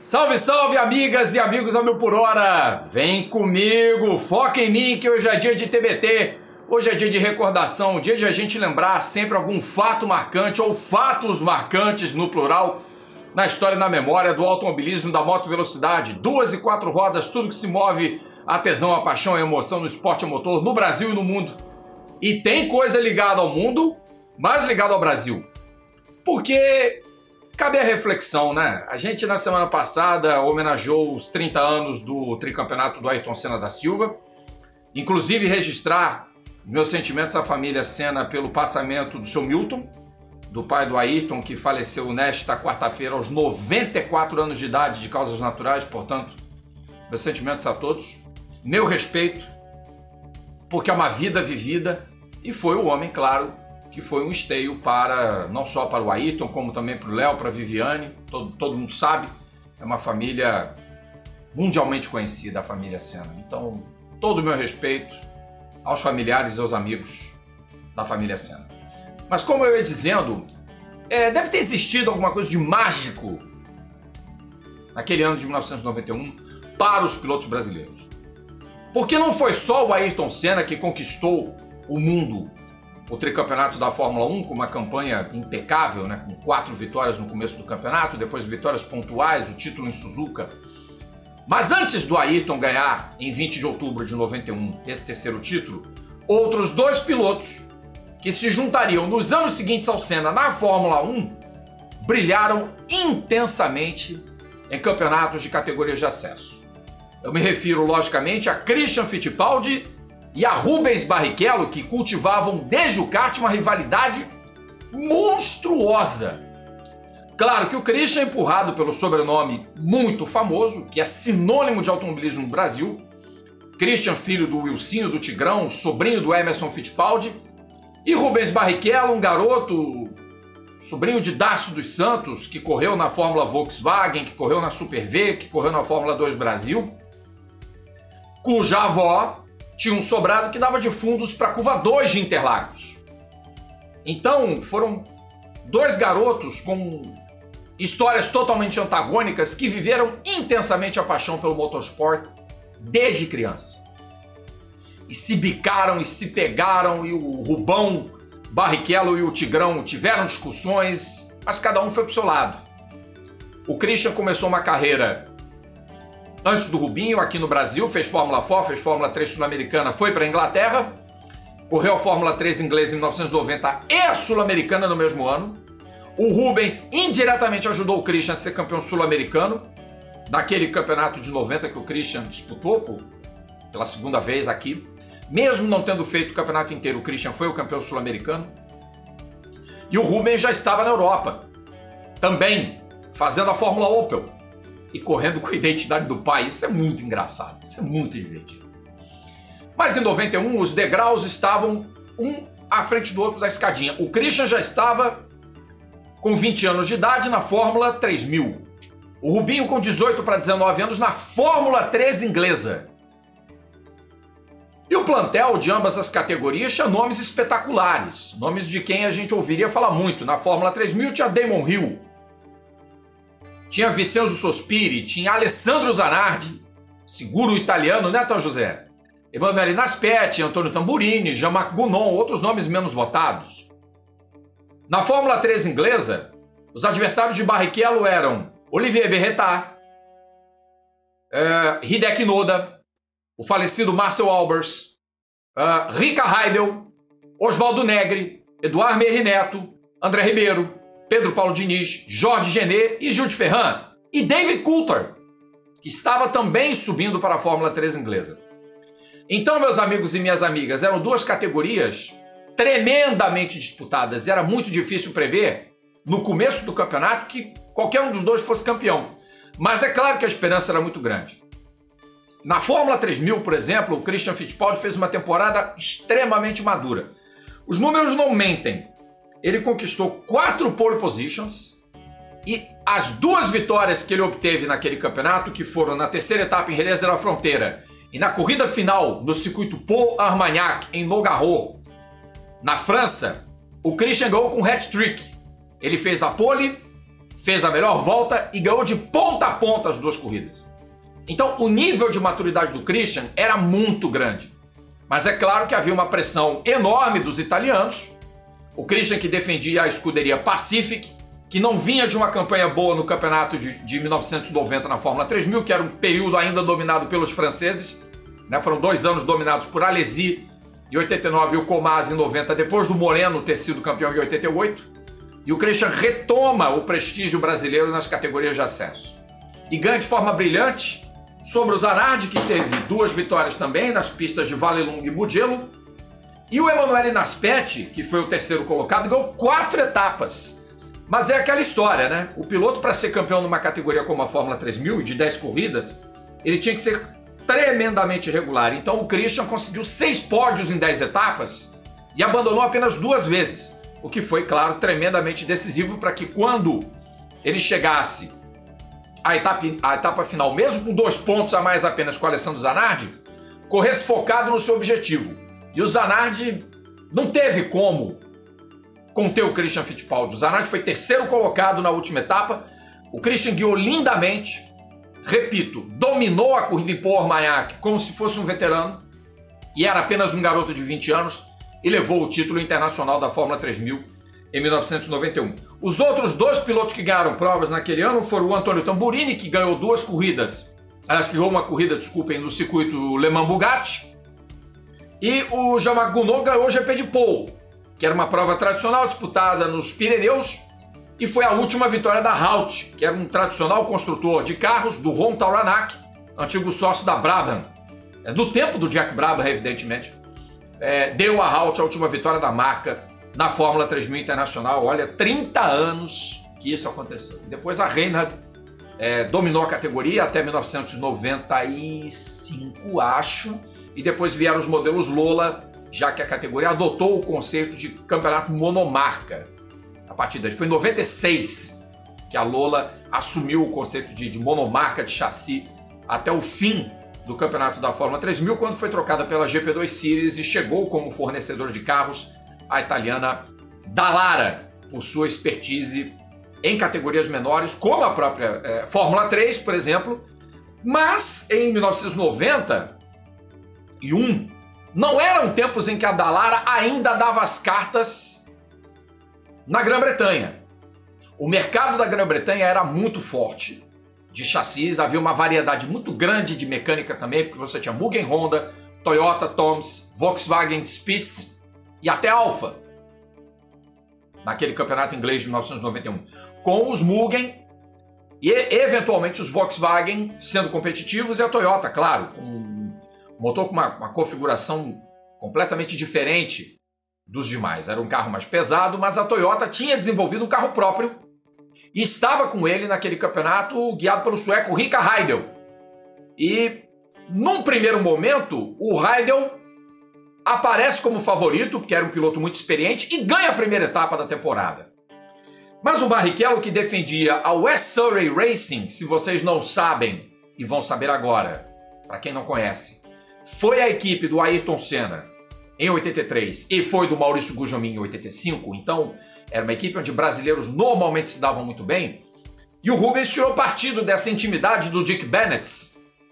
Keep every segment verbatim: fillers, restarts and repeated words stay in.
Salve, salve, amigas e amigos ao mil por hora! Vem comigo, foca em mim que hoje é dia de T B T, hoje é dia de recordação, dia de a gente lembrar sempre algum fato marcante ou fatos marcantes no plural na história e na memória do automobilismo, da moto velocidade, duas e quatro rodas, tudo que se move, a tesão, a paixão, a emoção no esporte a motor, no Brasil e no mundo. E tem coisa ligada ao mundo, mas ligada ao Brasil. Porque cabe a reflexão, né? A gente na semana passada homenageou os trinta anos do tricampeonato do Ayrton Senna da Silva. Inclusive registrar meus sentimentos à família Senna pelo passamento do seu Milton, do pai do Ayrton, que faleceu nesta quarta-feira aos noventa e quatro anos de idade de causas naturais. Portanto, meus sentimentos a todos. Meu respeito, porque é uma vida vivida e foi o homem, claro, que foi um esteio para, não só para o Ayrton, como também para o Léo, para a Viviane, todo, todo mundo sabe, é uma família mundialmente conhecida, a família Senna. Então, todo o meu respeito aos familiares e aos amigos da família Senna. Mas como eu ia dizendo, é, deve ter existido alguma coisa de mágico naquele ano de mil novecentos e noventa e um para os pilotos brasileiros. Porque não foi só o Ayrton Senna que conquistou o mundo, o tricampeonato da Fórmula um, com uma campanha impecável, né, com quatro vitórias no começo do campeonato, depois vitórias pontuais, o título em Suzuka. Mas antes do Ayrton ganhar, em vinte de outubro de noventa e um, esse terceiro título, outros dois pilotos que se juntariam nos anos seguintes ao Senna na Fórmula um brilharam intensamente em campeonatos de categorias de acesso. Eu me refiro, logicamente, a Christian Fittipaldi e a Rubens Barrichello, que cultivavam desde o kart uma rivalidade monstruosa. Claro que o Christian, empurrado pelo sobrenome muito famoso, que é sinônimo de automobilismo no Brasil, Christian, filho do Wilsinho do Tigrão, sobrinho do Emerson Fittipaldi, e Rubens Barrichello, um garoto, sobrinho de Dácio dos Santos, que correu na Fórmula Volkswagen, que correu na Super V, que correu na Fórmula dois Brasil, cuja avó tinha um sobrado que dava de fundos para a curva dois de Interlagos. Então foram dois garotos com histórias totalmente antagônicas que viveram intensamente a paixão pelo motorsport desde criança. E se bicaram e se pegaram, e o Rubão Barrichello e o Tigrão tiveram discussões, mas cada um foi pro seu lado. O Christian começou uma carreira antes do Rubinho, aqui no Brasil, fez Fórmula quatro, fez Fórmula três sul-americana, foi para a Inglaterra, correu a Fórmula três inglesa em mil novecentos e noventa e a sul-americana no mesmo ano. O Rubens indiretamente ajudou o Christian a ser campeão sul-americano, naquele campeonato de noventa que o Christian disputou por, pela segunda vez aqui. Mesmo não tendo feito o campeonato inteiro, o Christian foi o campeão sul-americano. E o Rubens já estava na Europa, também fazendo a Fórmula Opel e correndo com a identidade do pai. Isso é muito engraçado, isso é muito divertido. Mas em noventa e um os degraus estavam um à frente do outro da escadinha. O Christian já estava com vinte anos de idade na Fórmula três mil. O Rubinho com dezoito para dezenove anos na Fórmula três inglesa. E o plantel de ambas as categorias tinha nomes espetaculares, nomes de quem a gente ouviria falar muito. Na Fórmula três mil tinha Damon Hill, tinha Vincenzo Sospiri, tinha Alessandro Zanardi, seguro italiano, né, Tom José? Emanuele Naspetti, Antônio Tamburini, Jean-Marc Gounon, outros nomes menos votados. Na Fórmula três inglesa, os adversários de Barrichello eram Olivier Berrettat, uh, Hideki Noda, o falecido Marcel Albers, uh, Rika Heidel, Oswaldo Negri, Eduardo Mery Neto, André Ribeiro, Pedro Paulo Diniz, Jorge Genet e Jules Ferrand. E David Coulthard, que estava também subindo para a Fórmula três inglesa. Então, meus amigos e minhas amigas, eram duas categorias tremendamente disputadas. Era muito difícil prever, no começo do campeonato, que qualquer um dos dois fosse campeão. Mas é claro que a esperança era muito grande. Na Fórmula três mil, por exemplo, o Christian Fittipaldi fez uma temporada extremamente madura. Os números não mentem. Ele conquistou quatro pole positions e as duas vitórias que ele obteve naquele campeonato, que foram na terceira etapa em Jerez de la Fronteira e na corrida final no circuito Paul Armagnac em Nogaro, na França, o Christian ganhou com hat-trick. Ele fez a pole, fez a melhor volta e ganhou de ponta a ponta as duas corridas. Então o nível de maturidade do Christian era muito grande. Mas é claro que havia uma pressão enorme dos italianos. O Christian que defendia a escuderia Pacific, que não vinha de uma campanha boa no campeonato de, de mil novecentos e noventa na Fórmula três mil, que era um período ainda dominado pelos franceses. Né? Foram dois anos dominados por Alesi em oitenta e nove e o Comas em noventa, depois do Moreno ter sido campeão em oitenta e oito. E o Christian retoma o prestígio brasileiro nas categorias de acesso. E ganha de forma brilhante sobre o Zanardi, que teve duas vitórias também nas pistas de Vallelunga e Mugello. E o Emanuele Naspetti, que foi o terceiro colocado, ganhou quatro etapas. Mas é aquela história, né? O piloto, para ser campeão numa categoria como a Fórmula três mil, de dez corridas, ele tinha que ser tremendamente regular. Então o Christian conseguiu seis pódios em dez etapas e abandonou apenas duas vezes. O que foi, claro, tremendamente decisivo para que quando ele chegasse à etapa, à etapa final, mesmo com dois pontos a mais apenas com o Alessandro Zanardi, corresse focado no seu objetivo. E o Zanardi não teve como conter o Christian Fittipaldi. O Zanardi foi terceiro colocado na última etapa. O Christian guiou lindamente. Repito, dominou a corrida em Pau Armagnac como se fosse um veterano. E era apenas um garoto de vinte anos. E levou o título internacional da Fórmula três mil em mil novecentos e noventa e um. Os outros dois pilotos que ganharam provas naquele ano foram o Antonio Tamburini, que ganhou duas corridas. Aliás, que ganhou uma corrida, desculpem, no circuito Le Mans Bugatti. E o Jean-Marc Gounod ganhou o G P de Pau, que era uma prova tradicional disputada nos Pirineus, e foi a última vitória da Halt, que era um tradicional construtor de carros do Ron Tauranac, antigo sócio da Brabham, do tempo do Jack Brabham, evidentemente. É, deu a Halt a última vitória da marca na Fórmula três mil Internacional. Olha, trinta anos que isso aconteceu. E depois a Reinhard é, dominou a categoria até mil novecentos e noventa e cinco, acho, e depois vieram os modelos Lola, já que a categoria adotou o conceito de campeonato monomarca. A partir daí, foi em noventa e seis que a Lola assumiu o conceito de, de monomarca de chassi até o fim do campeonato da Fórmula três mil, quando foi trocada pela G P dois Series e chegou como fornecedor de carros a italiana Dallara, por sua expertise em categorias menores, como a própria é, Fórmula três, por exemplo. Mas em mil novecentos e noventa e um, não eram tempos em que a Dallara ainda dava as cartas na Grã-Bretanha. O mercado da Grã-Bretanha era muito forte de chassis, havia uma variedade muito grande de mecânica também, porque você tinha Mugen Honda, Toyota, Toms, Volkswagen, Spiess e até Alfa, naquele campeonato inglês de mil novecentos e noventa e um, com os Mugen e eventualmente os Volkswagen sendo competitivos e a Toyota, claro, com um motor com uma, uma configuração completamente diferente dos demais. Era um carro mais pesado, mas a Toyota tinha desenvolvido um carro próprio e estava com ele naquele campeonato guiado pelo sueco Rickard Heidel. E num primeiro momento, o Heidel aparece como favorito, porque era um piloto muito experiente, e ganha a primeira etapa da temporada. Mas o Barrichello, que defendia a West Surrey Racing, se vocês não sabem e vão saber agora, para quem não conhece, foi a equipe do Ayrton Senna em oitenta e três e foi do Maurício Gugelmin em oitenta e cinco, então era uma equipe onde brasileiros normalmente se davam muito bem, e o Rubens tirou partido dessa intimidade do Dick Bennett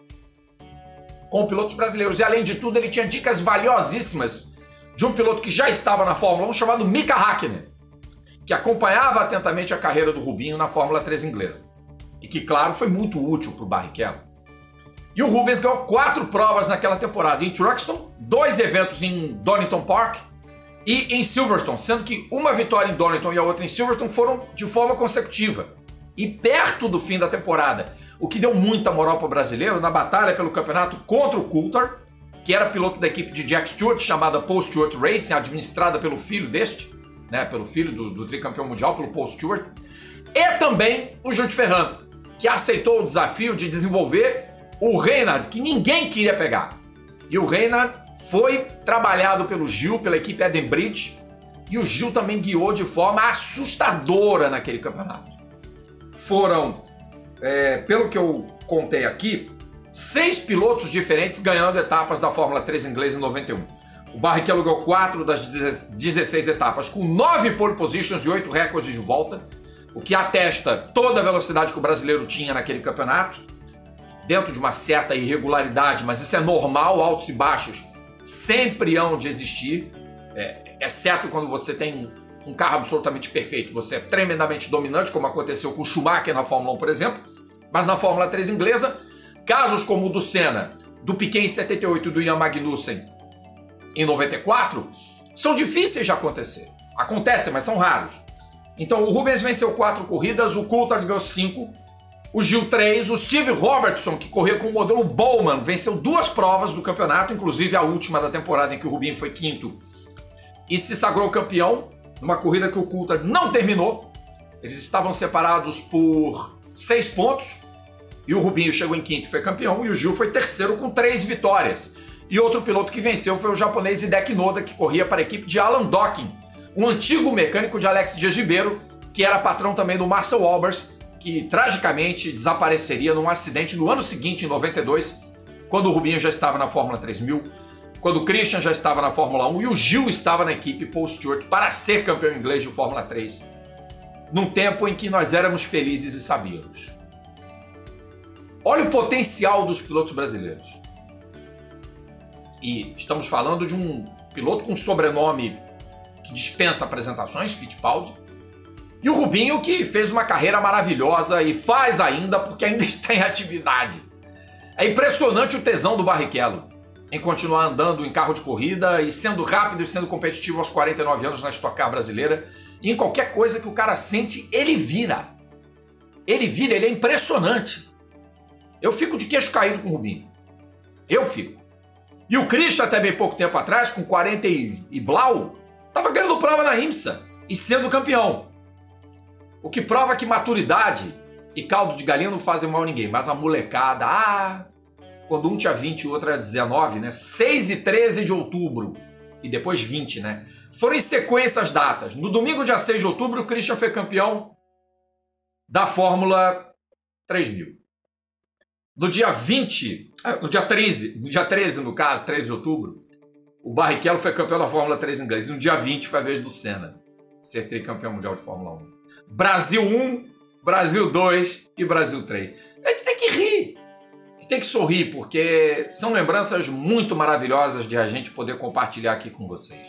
com pilotos brasileiros, e além de tudo ele tinha dicas valiosíssimas de um piloto que já estava na Fórmula um chamado Mika Hakkinen, que acompanhava atentamente a carreira do Rubinho na Fórmula três inglesa, e que, claro, foi muito útil para o Barrichello. E o Rubens ganhou quatro provas naquela temporada, em Truxton, dois eventos em Donington Park e em Silverstone, sendo que uma vitória em Donington e a outra em Silverstone foram de forma consecutiva. E perto do fim da temporada, o que deu muita moral para o brasileiro na batalha pelo campeonato contra o Coulthard, que era piloto da equipe de Jack Stewart, chamada Paul Stewart Racing, administrada pelo filho deste, né, pelo filho do, do tricampeão mundial, pelo Paul Stewart, e também o Jules Ferrand, que aceitou o desafio de desenvolver o Reinhard, que ninguém queria pegar. E o Reinhard foi trabalhado pelo Gil, pela equipe Edenbridge, e o Gil também guiou de forma assustadora naquele campeonato. Foram, é, pelo que eu contei aqui, seis pilotos diferentes ganhando etapas da Fórmula três inglesa em noventa e um. O Barrichello ganhou quatro das dezesseis etapas, com nove pole positions e oito recordes de volta. o que atesta toda a velocidade que o brasileiro tinha naquele campeonato, dentro de uma certa irregularidade, mas isso é normal, altos e baixos sempre hão de existir, é, exceto quando você tem um carro absolutamente perfeito, você é tremendamente dominante, como aconteceu com o Schumacher na Fórmula um, por exemplo, mas na Fórmula três inglesa, casos como o do Senna, do Piquet em setenta e oito e do Ian Magnussen em noventa e quatro, são difíceis de acontecer. Acontecem, mas são raros. Então o Rubens venceu quatro corridas, o Coulthard ganhou cinco, o Gil três, o Steve Robertson, que corria com o modelo Bowman, venceu duas provas do campeonato, inclusive a última da temporada em que o Rubinho foi quinto e se sagrou campeão, numa corrida que o Coulthard não terminou. Eles estavam separados por seis pontos e o Rubinho chegou em quinto e foi campeão, e o Gil foi terceiro com três vitórias. E outro piloto que venceu foi o japonês Hideki Noda, que corria para a equipe de Alan Docking, um antigo mecânico de Alex Dias Ribeiro, que era patrão também do Marcel Albers, que tragicamente desapareceria num acidente no ano seguinte, em noventa e dois, quando o Rubinho já estava na Fórmula três mil, quando o Christian já estava na Fórmula um e o Gil estava na equipe Paul Stewart para ser campeão inglês de Fórmula três, num tempo em que nós éramos felizes e sabíamos. Olha o potencial dos pilotos brasileiros. E estamos falando de um piloto com sobrenome que dispensa apresentações, Fittipaldi, e o Rubinho, que fez uma carreira maravilhosa e faz ainda, porque ainda está em atividade. É impressionante o tesão do Barrichello em continuar andando em carro de corrida e sendo rápido e sendo competitivo aos quarenta e nove anos na Stock Car brasileira. E em qualquer coisa que o cara sente, ele vira. Ele vira, ele é impressionante. Eu fico de queixo caído com o Rubinho. Eu fico. E o Christian, até bem pouco tempo atrás, com quarenta e, e blau, estava ganhando prova na IMSA e sendo campeão. O que prova que maturidade e caldo de galinha não fazem mal a ninguém. Mas a molecada, ah, quando um tinha vinte e o outro era dezenove, né? seis e treze de outubro. E depois vinte, né? Foram em sequência as datas. No domingo, dia seis de outubro, o Christian foi campeão da Fórmula três mil. No dia vinte, no dia treze, no dia treze, no caso, treze de outubro, o Barrichello foi campeão da Fórmula três inglesa. E no dia vinte foi a vez do Senna ser tricampeão mundial de Fórmula um. Brasil um, Brasil dois e Brasil três. A gente tem que rir. A gente tem que sorrir, porque são lembranças muito maravilhosas de a gente poder compartilhar aqui com vocês.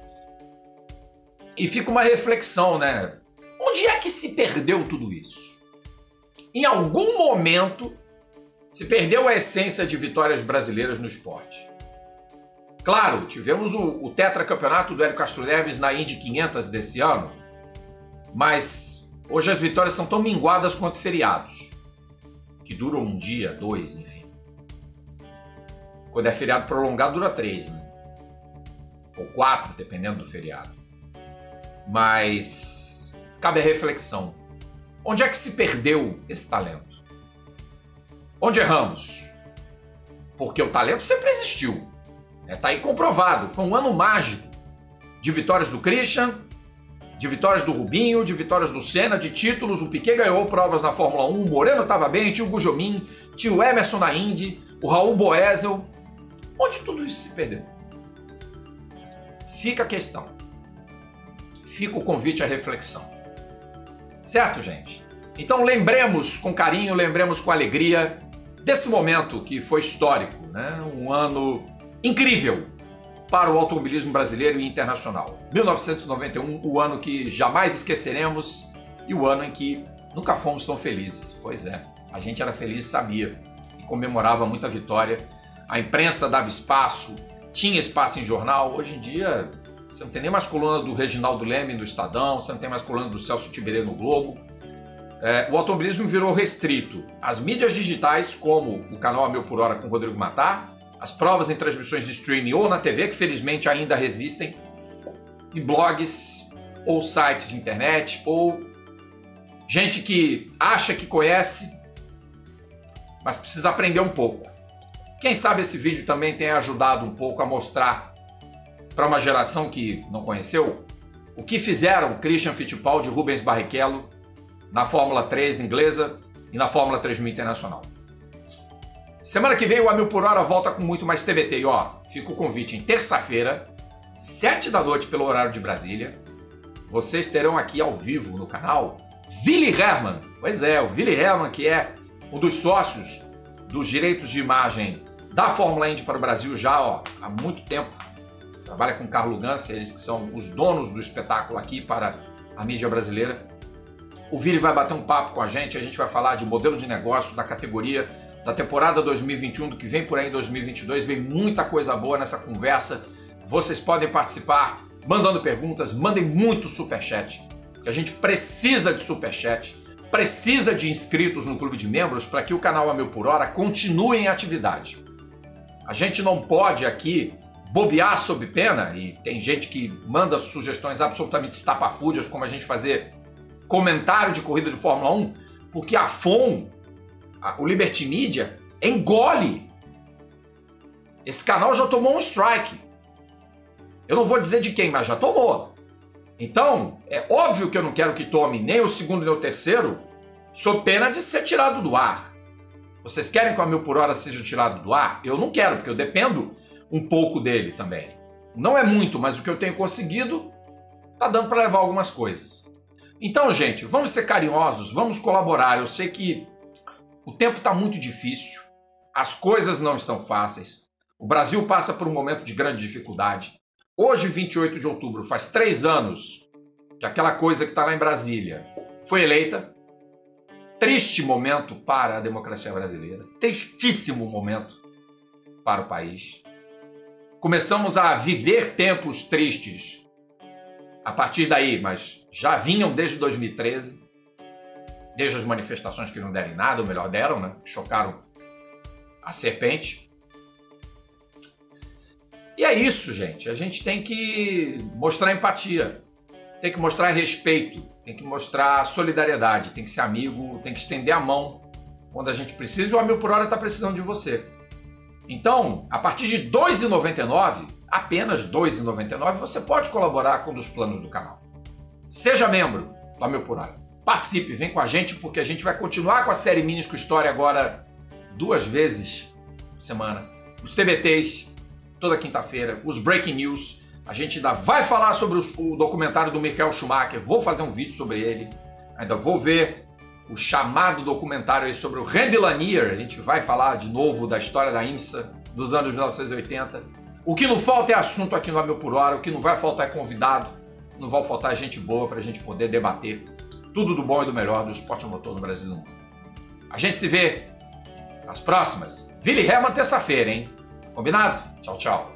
E fica uma reflexão, né? Onde é que se perdeu tudo isso? Em algum momento se perdeu a essência de vitórias brasileiras no esporte. Claro, tivemos o, o tetracampeonato do Hélio Castro Neves na Indy quinhentos desse ano, mas hoje as vitórias são tão minguadas quanto feriados, que duram um dia, dois, enfim. Quando é feriado prolongado, dura três, né? Ou quatro, dependendo do feriado. Mas cabe a reflexão. Onde é que se perdeu esse talento? Onde erramos? Porque o talento sempre existiu. Está aí comprovado. Foi um ano mágico de vitórias do Christian, de vitórias do Rubinho, de vitórias do Senna, de títulos. O Piquet ganhou provas na Fórmula um, o Moreno estava bem, tinha o Gujomin, tinha o Emerson na Indy, o Raul Boesel. Onde tudo isso se perdeu? Fica a questão. Fica o convite à reflexão. Certo, gente? Então lembremos com carinho, lembremos com alegria desse momento que foi histórico, né? Um ano incrível para o automobilismo brasileiro e internacional. mil novecentos e noventa e um, o ano que jamais esqueceremos e o ano em que nunca fomos tão felizes. Pois é, a gente era feliz e sabia e comemorava muita vitória. A imprensa dava espaço, tinha espaço em jornal. Hoje em dia, você não tem nem mais coluna do Reginaldo Leme no Estadão, você não tem mais coluna do Celso Tiberê no Globo. É, o automobilismo virou restrito. As mídias digitais, como o canal A Mil por Hora com Rodrigo Matar, as provas em transmissões de streaming ou na T V, que felizmente ainda resistem, e blogs ou sites de internet, ou gente que acha que conhece, mas precisa aprender um pouco. Quem sabe esse vídeo também tenha ajudado um pouco a mostrar para uma geração que não conheceu o que fizeram Christian Fittipaldi e Rubens Barrichello na Fórmula três inglesa e na Fórmula três mil internacional. Semana que vem o A Mil por Hora volta com muito mais T B T. E ó, fica o convite em terça-feira, sete da noite pelo horário de Brasília. Vocês terão aqui ao vivo no canal Willi Hermann. Pois é, o Willi Hermann, que é um dos sócios dos direitos de imagem da Fórmula Indy para o Brasil já ó, há muito tempo. Trabalha com Carlo Gans, eles que são os donos do espetáculo aqui para a mídia brasileira. O Willi vai bater um papo com a gente, a gente vai falar de modelo de negócio, da categoria, da temporada dois mil e vinte e um, do que vem por aí em dois mil e vinte e dois. Vem muita coisa boa nessa conversa. Vocês podem participar mandando perguntas, mandem muito superchat, que a gente precisa de superchat, precisa de inscritos no clube de membros para que o canal A Mil por Hora continue em atividade. A gente não pode aqui bobear sob pena, e tem gente que manda sugestões absolutamente estapafúrdias, como a gente fazer comentário de corrida de Fórmula um, porque a F O M, a, o Liberty Media, engole. Esse canal já tomou um strike. Eu não vou dizer de quem, mas já tomou. Então, é óbvio que eu não quero que tome nem o segundo nem o terceiro, sob pena de ser tirado do ar. Vocês querem que o A Mil por Hora seja tirado do ar? Eu não quero, porque eu dependo um pouco dele também. Não é muito, mas o que eu tenho conseguido tá dando para levar algumas coisas. Então, gente, vamos ser carinhosos, vamos colaborar. Eu sei que o tempo está muito difícil, as coisas não estão fáceis. O Brasil passa por um momento de grande dificuldade. Hoje, vinte e oito de outubro, faz três anos que aquela coisa que está lá em Brasília foi eleita. Triste momento para a democracia brasileira. Tristíssimo momento para o país. Começamos a viver tempos tristes a partir daí, mas já vinham desde dois mil e treze, desde as manifestações que não deram em nada, ou melhor deram, né? Chocaram a serpente. E é isso, gente. A gente tem que mostrar empatia, tem que mostrar respeito, tem que mostrar solidariedade, tem que ser amigo, tem que estender a mão quando a gente precisa, e o A Mil por Hora está precisando de você. Então, a partir de dois reais e noventa e nove centavos, apenas dois reais e noventa e nove centavos, você pode colaborar com um dos planos do canal. Seja membro do A Mil por Hora. Participe, vem com a gente, porque a gente vai continuar com a série Minis com História agora duas vezes por semana. Os T B Ts, toda quinta-feira, os Breaking News. A gente ainda vai falar sobre o documentário do Michael Schumacher, vou fazer um vídeo sobre ele. Ainda vou ver o chamado documentário aí sobre o Randy Lanier. A gente vai falar de novo da história da IMSA dos anos mil novecentos e oitenta. O que não falta é assunto aqui no A Mil por Hora, o que não vai faltar é convidado, não vai faltar gente boa para a gente poder debater tudo do bom e do melhor do esporte a motor no Brasil e no mundo. A gente se vê nas próximas. Willi Hermann terça-feira, hein? Combinado? Tchau, tchau.